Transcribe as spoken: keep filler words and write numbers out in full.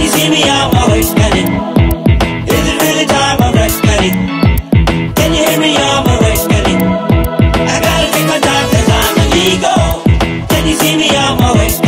you see me on my way? Can it? Is it really time I'm right? Can it? Can you hear me on my way? Can it? I gotta take my time cause I'm illegal. Can you see me on my way?